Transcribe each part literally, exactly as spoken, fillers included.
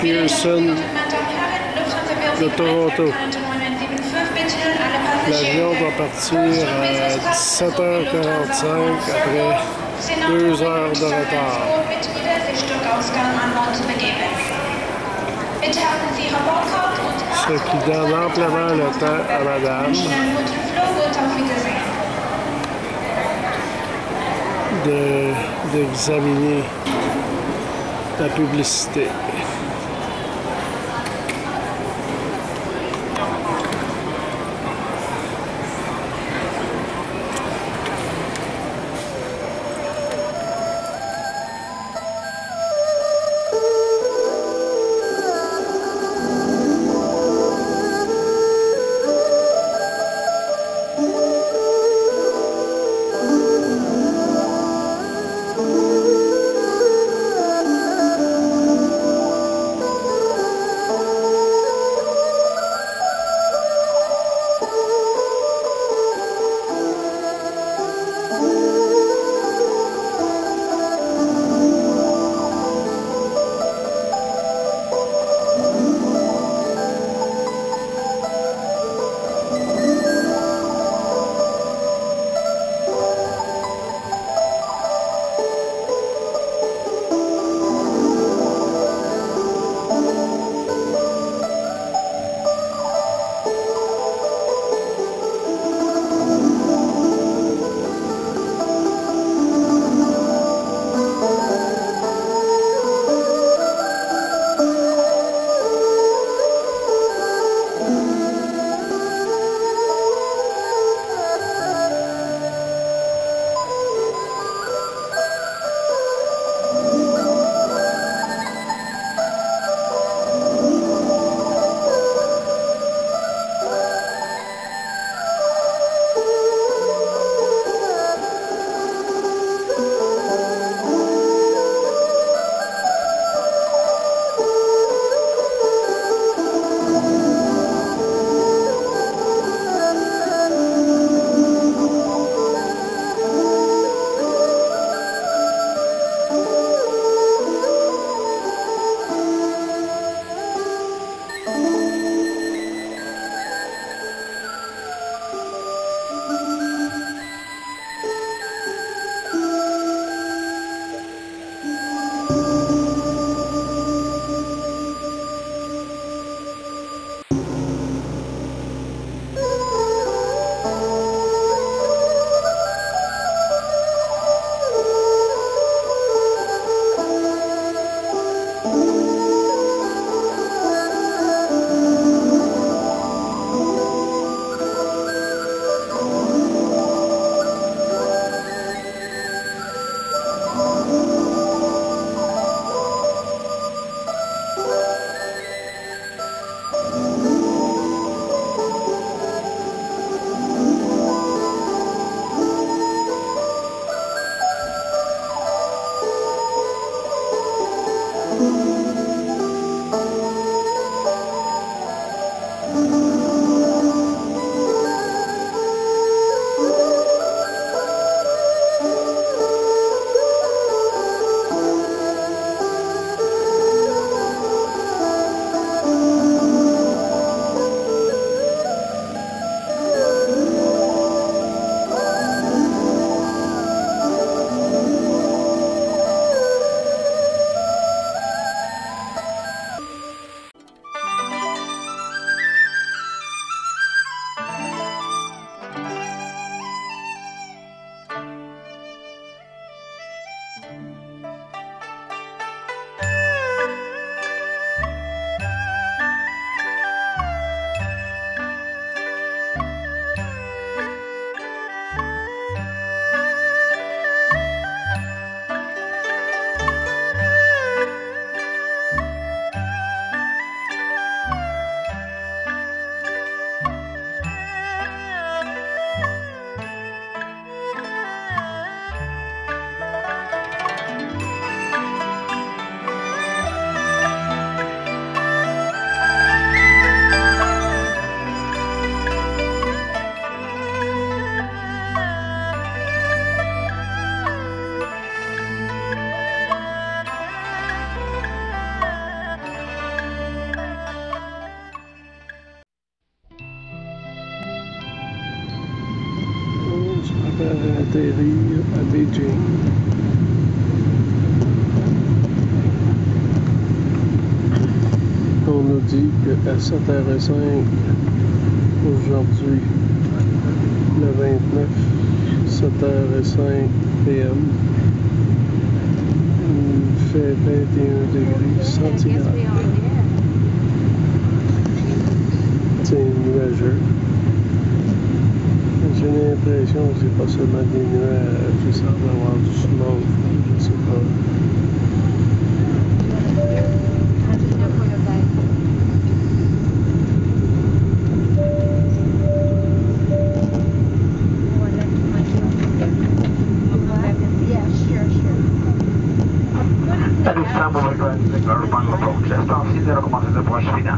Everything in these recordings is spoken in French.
Pearson de Toronto. L'avion doit partir à dix-sept heures quarante-cinq après deux heures de retard. Ce qui donne amplement le temps à Madame de, d'examiner la publicité. à atterrir à Beijing. On nous dit qu'à sept heures cinq aujourd'hui, le vingt-neuf, sept heures cinq P M, il fait vingt et un degrés centigrades. C'est nuageux. J'ai l'impression que c'est pas seulement des nuages, que ça va avoir du smoke, je sais pas. Istanbul Transit Urban Approach, estacji zero przecinek zero płaż final.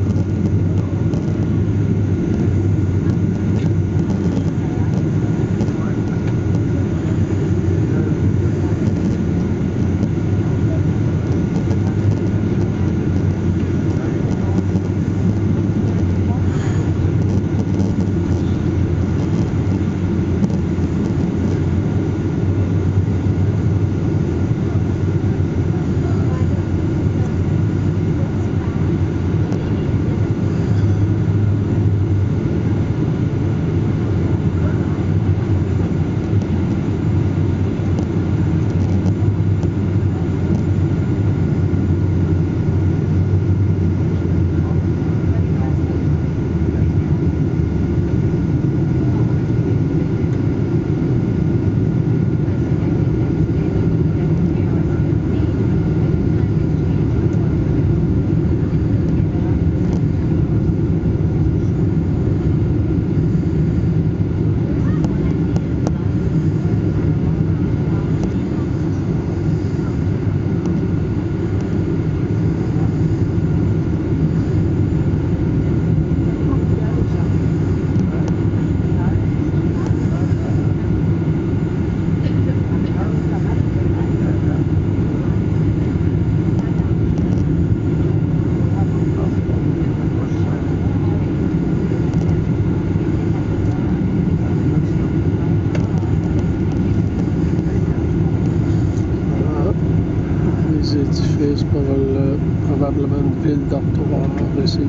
Édifices pour le, probablement une ville dortoir ici.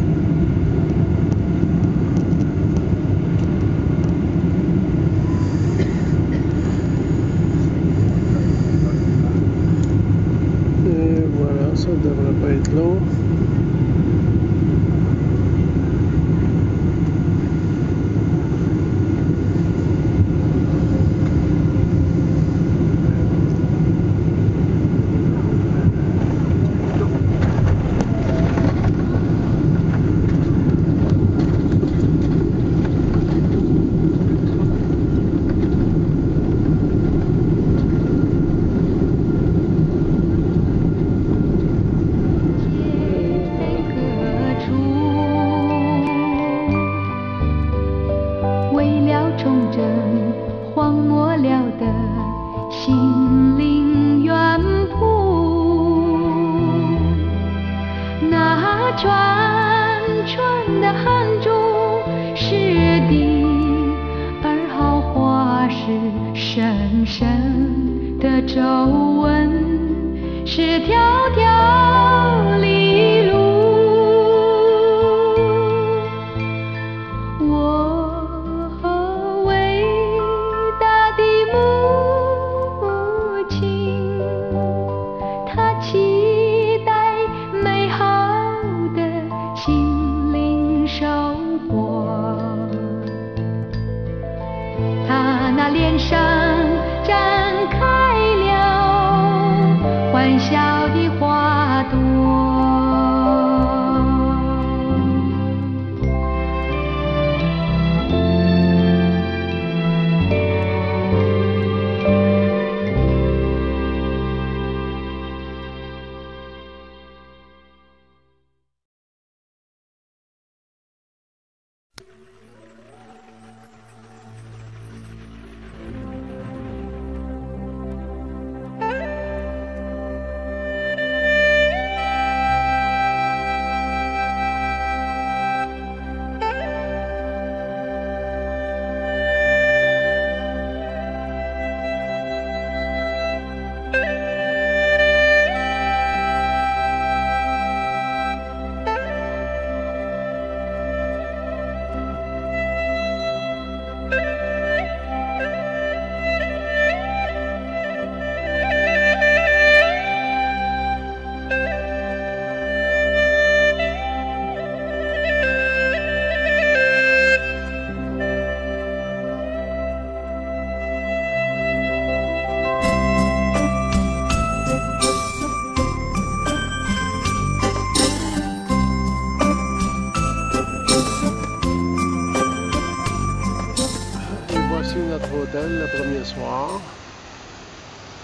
Et voilà, ça devrait pas être long. 深深的皱纹，是条条离路。我和伟大的母亲，她期待美好的心灵收获。她那脸上绽开了欢笑的花朵，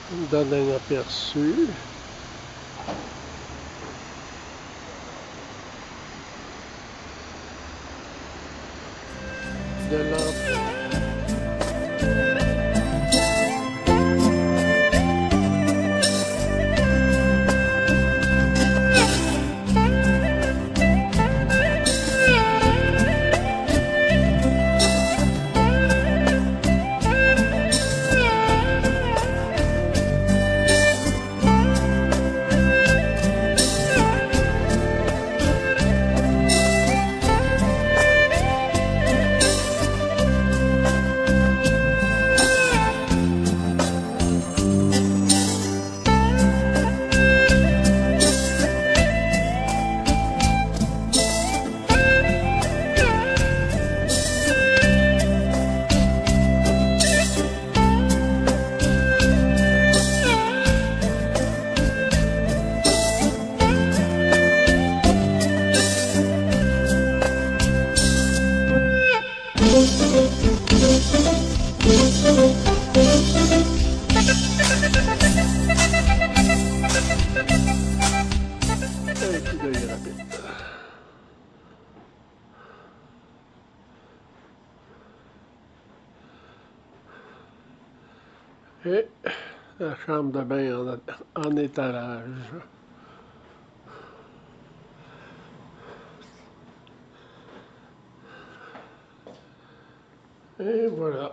me donne un aperçu. De l'entrée. Et la chambre de bain en, en étalage. Et voilà.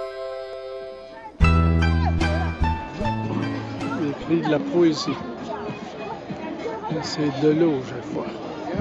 De la poésie. c'est de l'eau, je vois.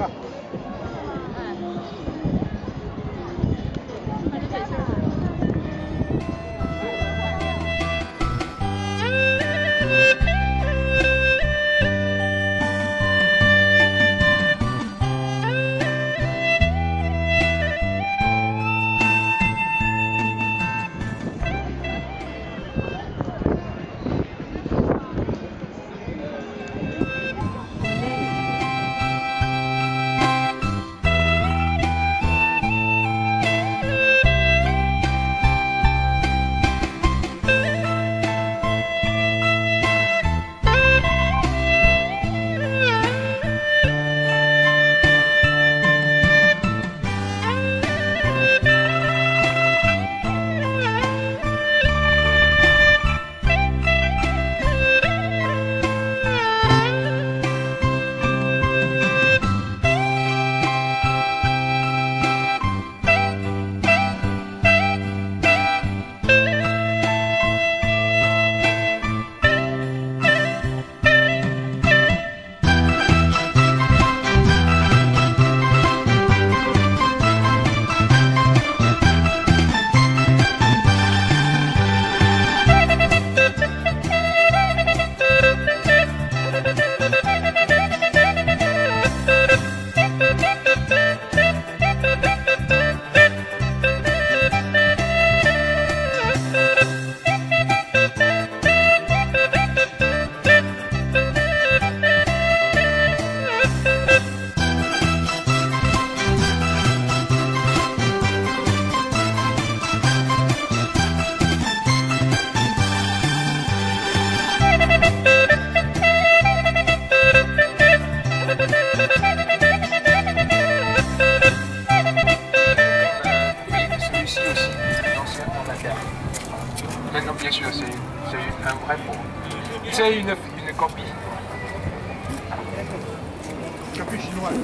Non, bien sûr, c'est un vrai pot. C'est une, une copie. Copie chinoise.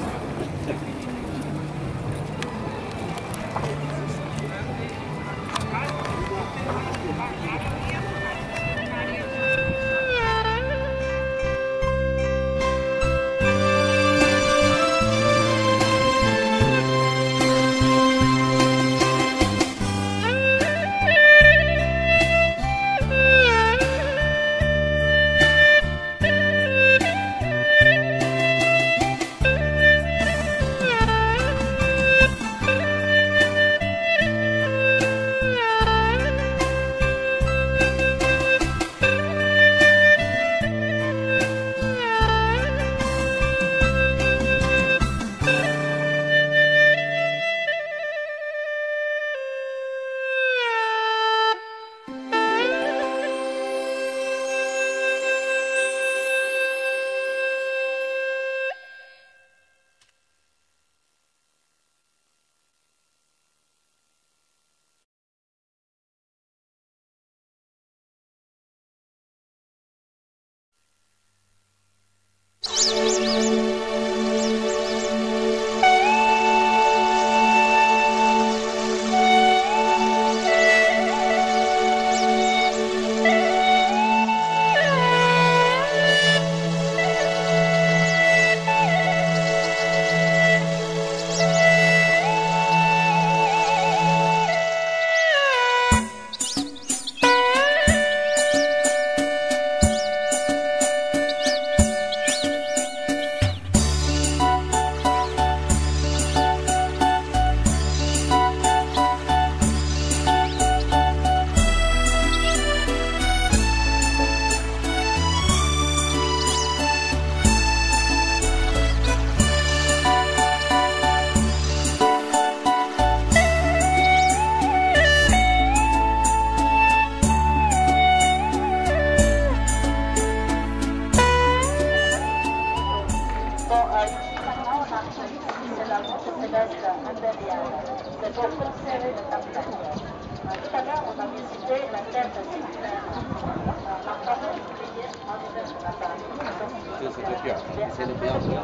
C'est le bien.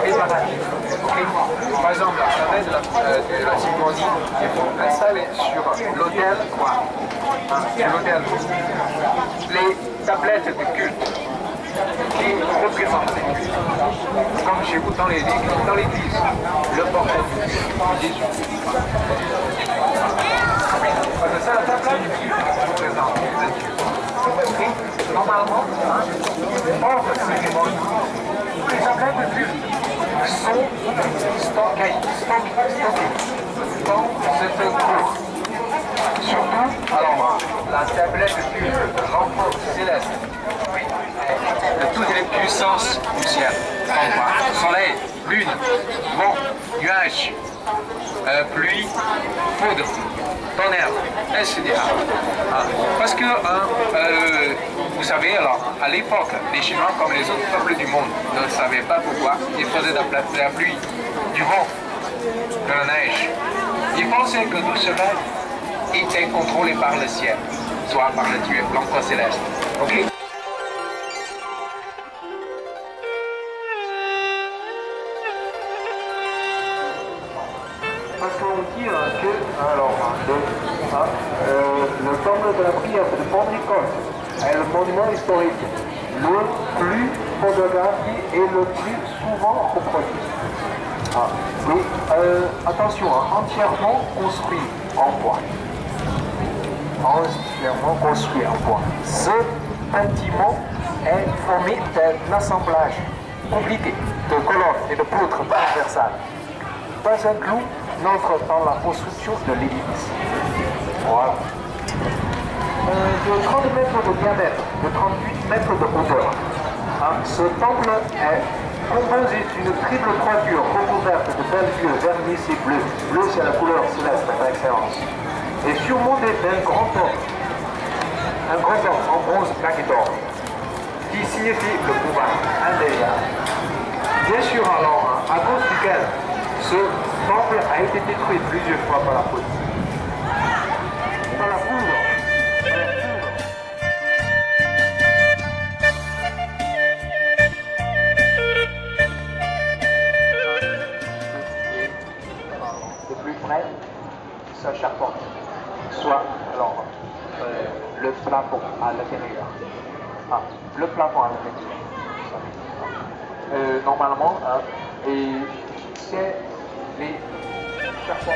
réparatifs. Okay. Par exemple, la chaîne de la, euh, de la Sigonie, il faut installer sur l'autel quoi hein, sur l'autel les tablettes de culte qui représentent les cultes. Comme chez vous dans l'église, le portrait de Jésus. Parce que ça, la tablette de culte représente les cultes. Normalement, hors de cérémonie, les tablettes de culte sont stockées, stockées, stockées dans cette cour. Surtout, alors, la tablette de culte de l'enfant céleste, de toutes les puissances du ciel, soleil, lune, vent, nuages, euh, pluie, foudre, tonnerre, et cetera. Ah, parce que, hein, euh, vous savez, alors, à l'époque, les Chinois, comme les autres peuples du monde, ne savaient pas pourquoi ils faisaient de la pluie, du vent, de la neige. Ils pensaient que tout cela était contrôlé par le ciel, soit par le Dieu, l'enfant céleste. Okay? Parce qu'on dit hein, que alors, le, hein, euh, le temple de la prière de Pentecôte est le monument historique le plus photographié et le plus souvent reproduit. Ah, oui, euh, attention, hein, entièrement construit en bois. Entièrement construit en bois. Ce bâtiment est formé d'un assemblage compliqué de colonnes et de poutres transversales. Pas un clou n'entre dans la construction de l'édifice. Voilà. Euh, de trente mètres de diamètre, de trente-huit mètres de hauteur. Hein, ce temple est composé d'une triple toiture recouverte de belles vieux vernissés bleus. Bleu, c'est la couleur céleste par excellence. Et surmonté d'un grand homme, un grand homme en bronze plaqué d'or, qui signifie le pouvoir indéniable. Bien sûr, alors, à cause duquel ce temple a été détruit plusieurs fois par la foudre. Par la foudre. Le plus près, sa charpente, soit alors euh, le plafond à l'intérieur. Ah, le plafond à l'intérieur. Euh, normalement, hein, et c'est les charpentes.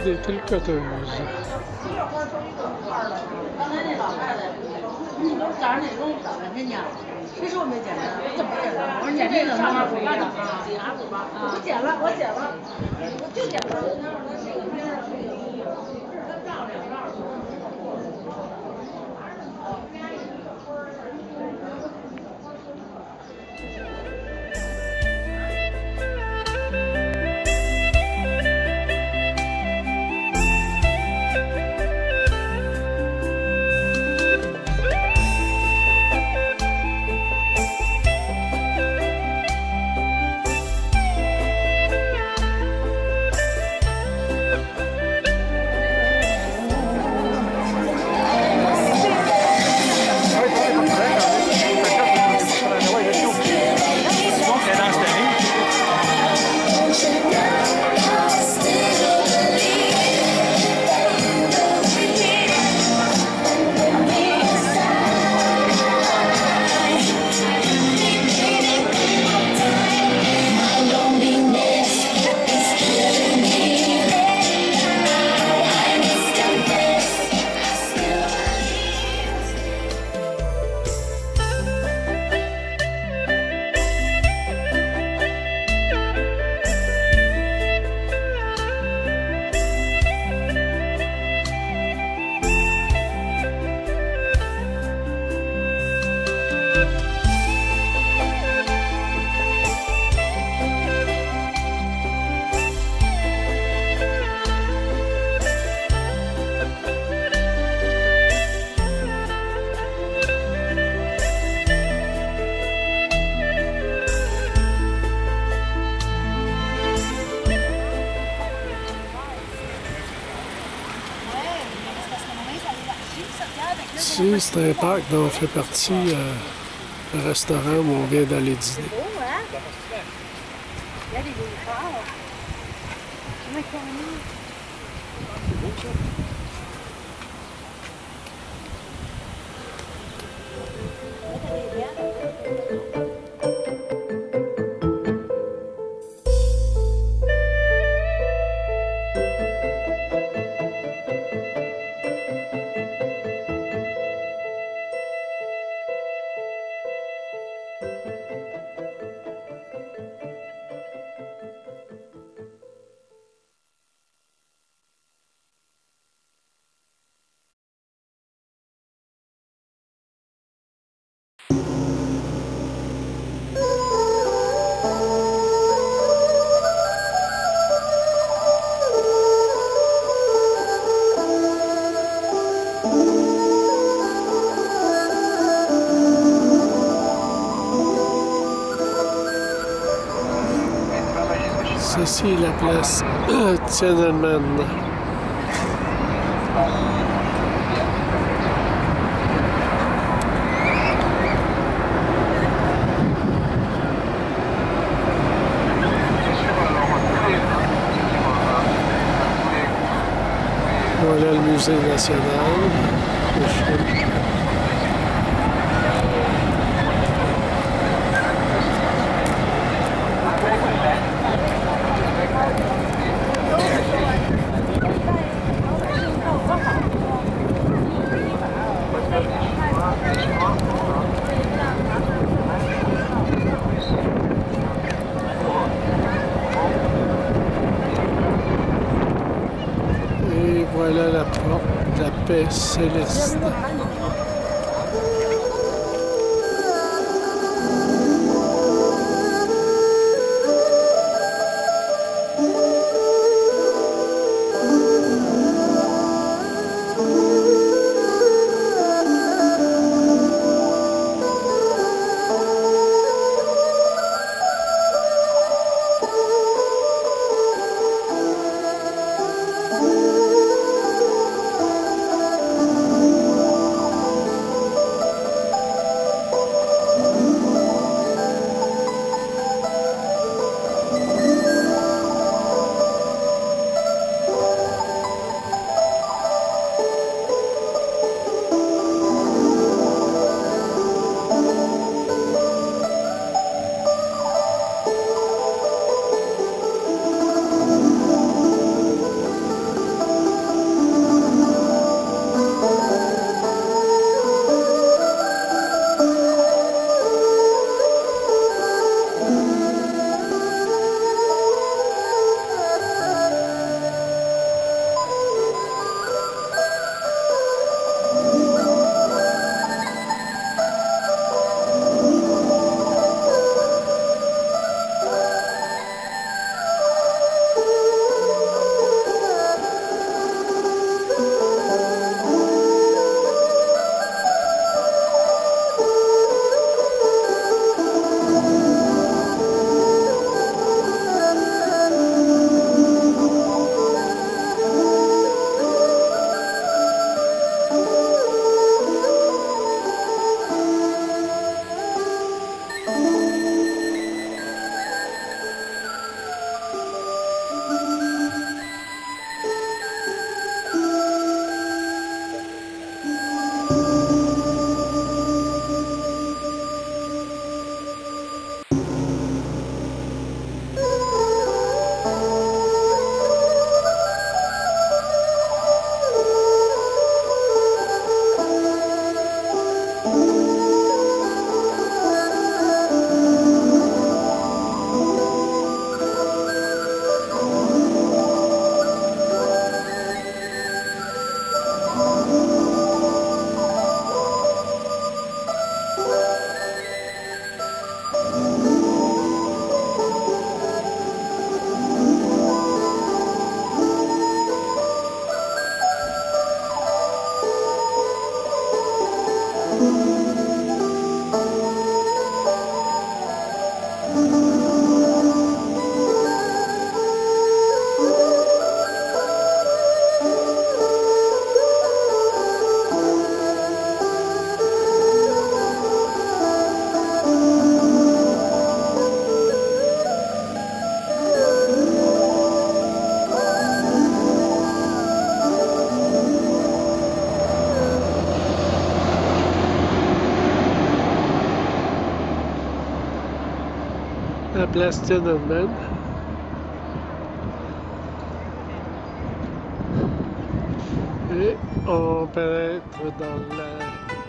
des tricoteuses. 早上你跟我找半天去，谁说我没剪呢？我怎么剪的？我说剪这个妈不吧，剪还不吧？我剪了，我剪了，我就剪了。 Ici, c'est un parc dont fait partie euh, le restaurant où on vient d'aller dîner. Il y a des beaux Ceci est la place Tiananmen. Voilà le musée national. Et voilà la porte de la paix céleste. La place Tiananmen. Et on pénètre dans la...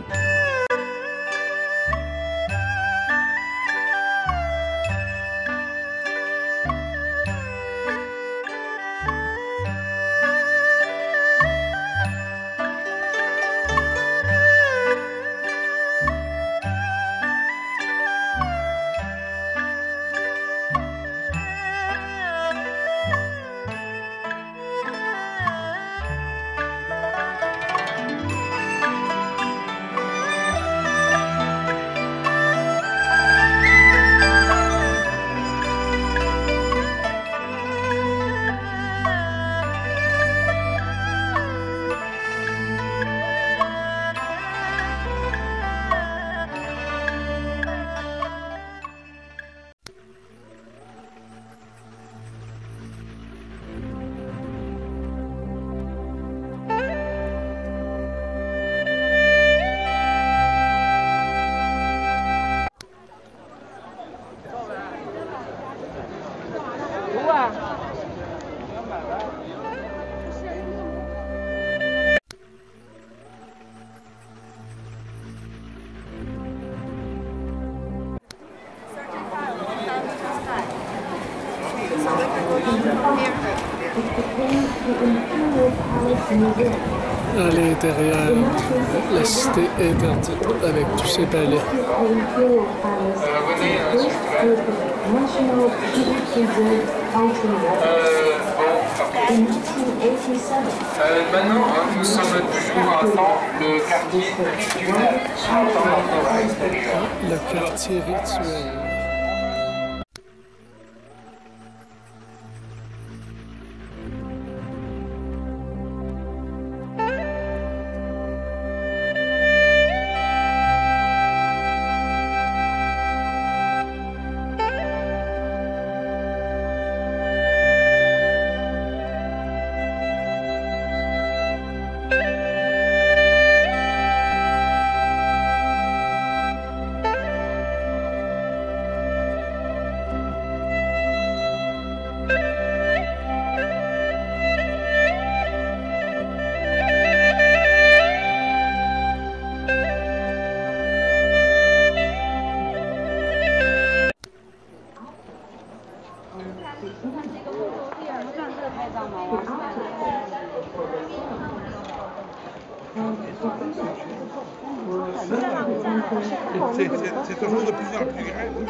À l'intérieur, la cité interdite avec tous ses palais. Euh, maintenant, hein, nous sommes toujours dans le quartier rituel. Le quartier rituel. C'est toujours de plus en plus grand.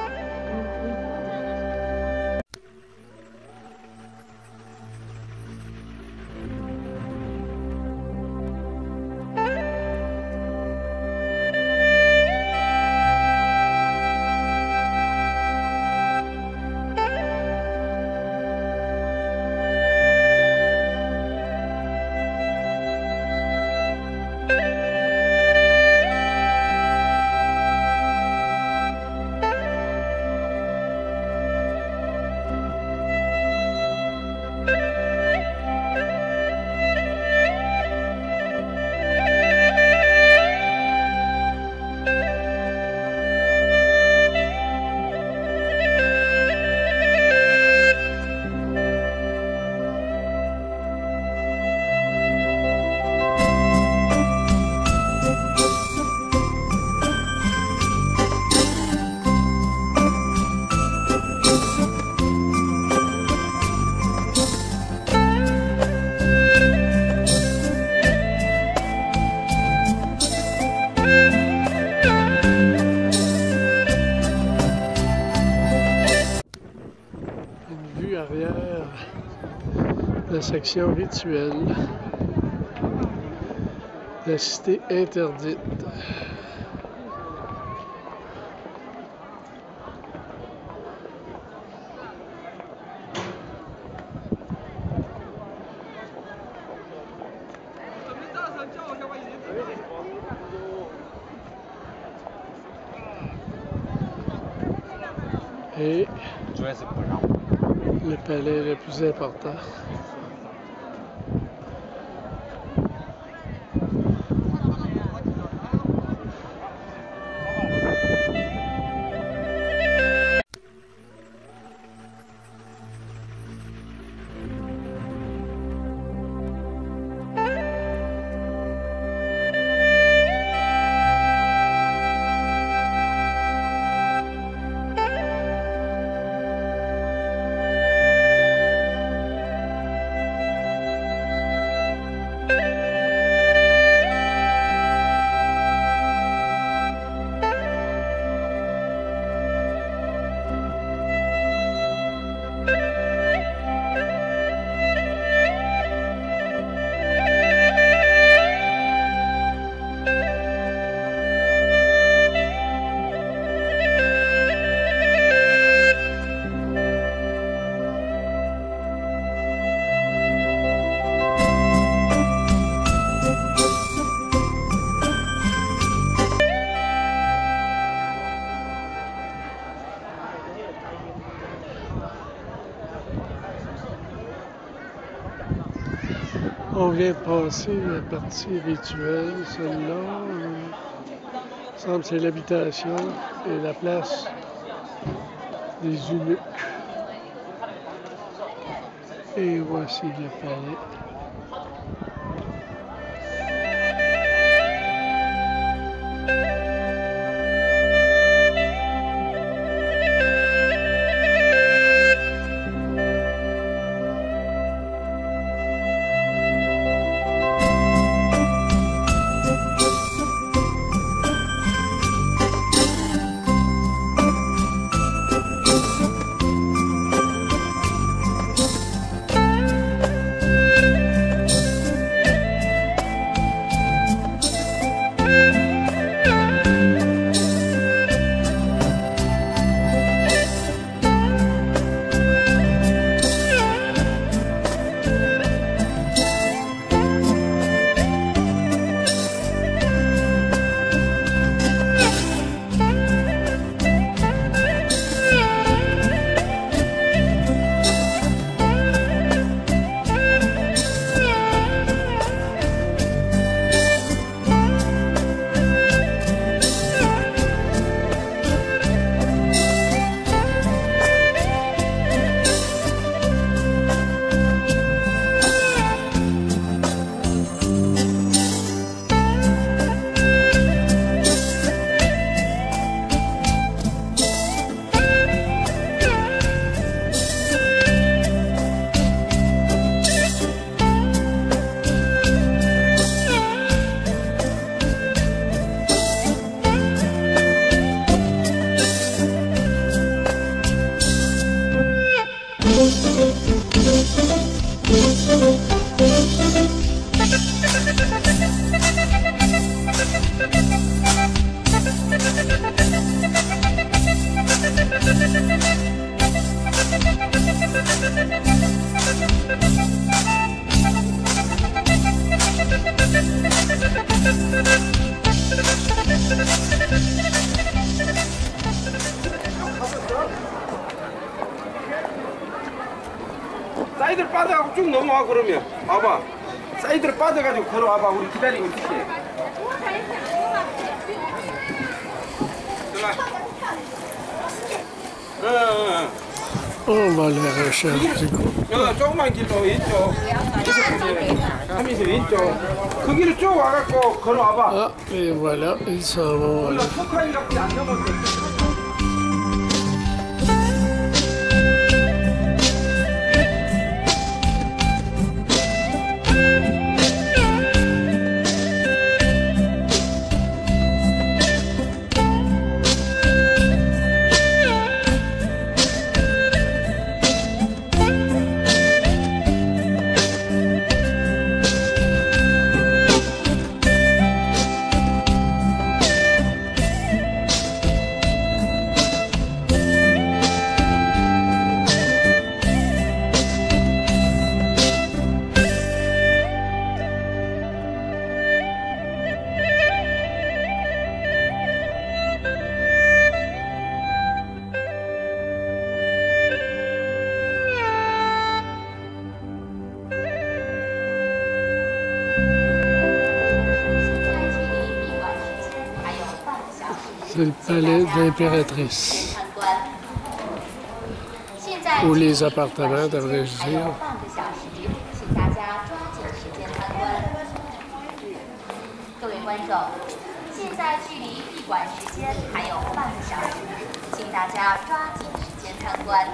La section rituelle, la cité interdite. Et le palais le plus important. On vient de passer la partie rituelle, celle-là. Euh, semble que c'est l'habitation et la place des eunuques. Et voici le palais. 사이드를 빠져가지고 쭉 넘어와. 그러면 와봐. 사이드를 빠져가지고 걸어와봐. 우리 기다리고 있을게. 응, On va aller à la recherche du coup. 응. 조그만 길로 왼쪽. 하면서 왼쪽. 그 길을 쭉 와갖고 걸어와봐. Ah, et voilà, ils s'en vont. 우리가 석화이밖에 안 넘었어. C'est le palais de l'impératrice, ou les appartements, devrais-je dire. 各位观众，现在距离闭馆时间还有半个小时，请大家抓紧时间参观。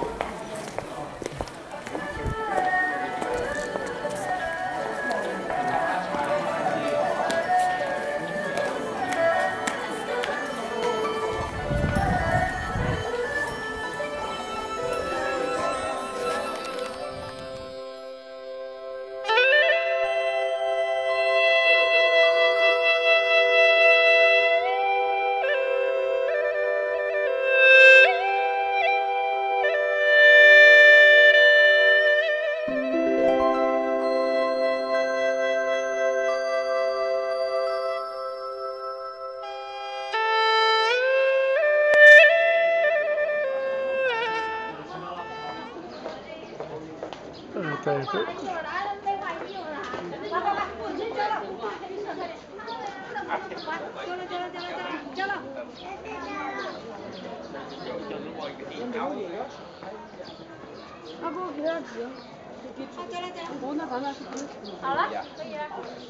Attends un peu. 交了交了交了交了。要不给点纸。好，交了交了。我那刚才是不是？好了，可以了。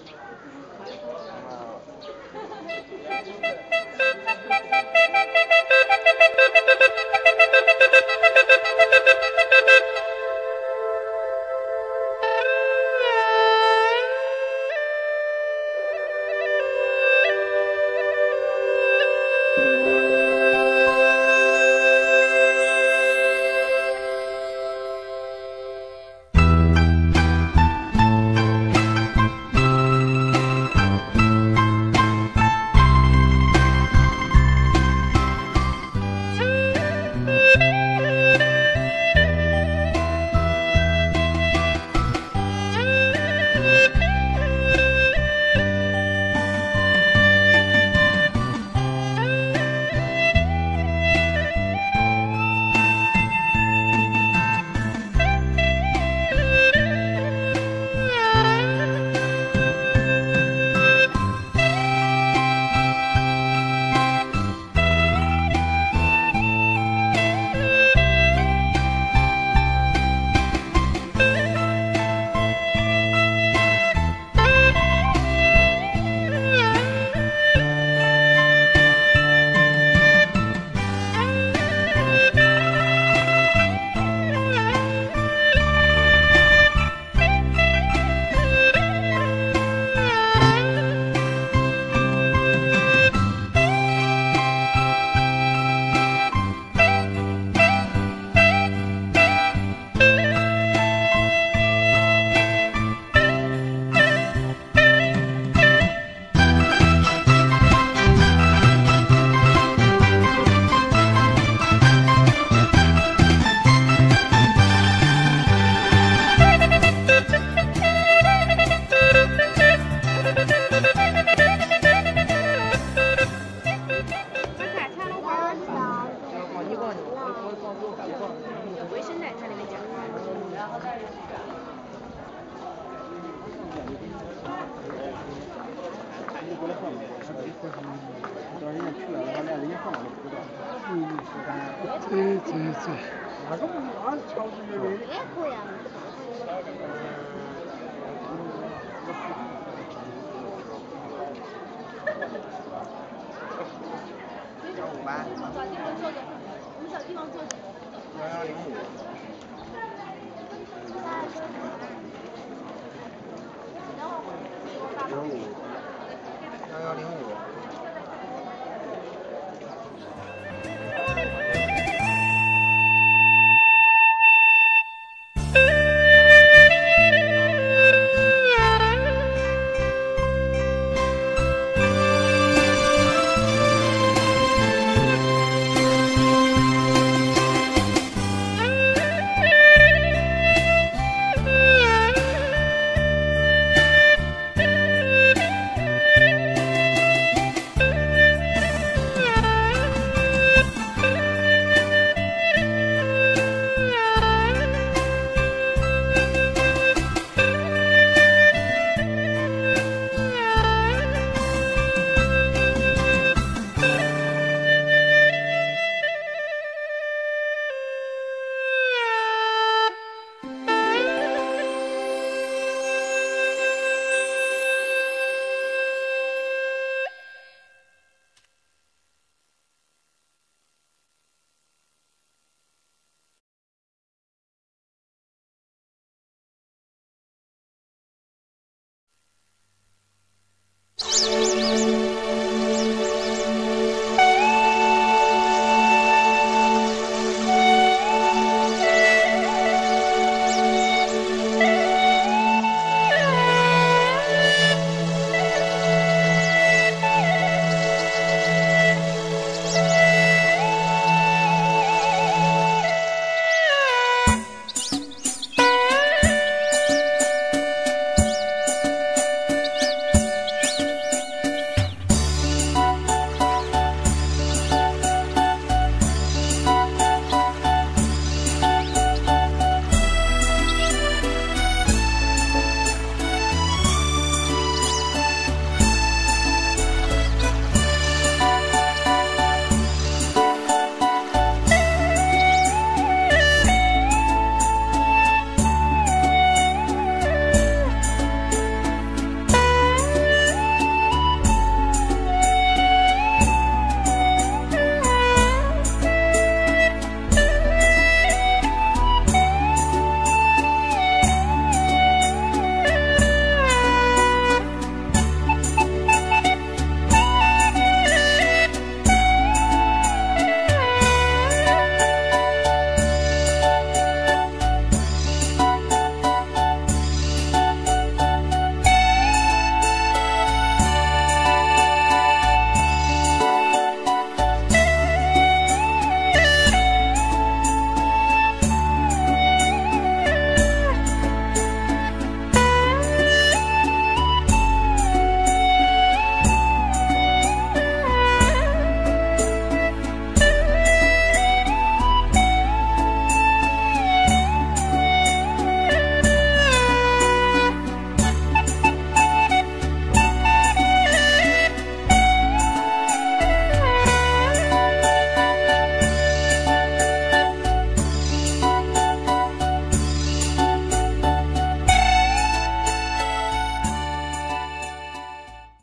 对对对。 哪个哪超市的？ 也可以啊。 幺五八。 找地方坐着，我们找地方坐着。 幺幺零五。 等会儿。 幺五。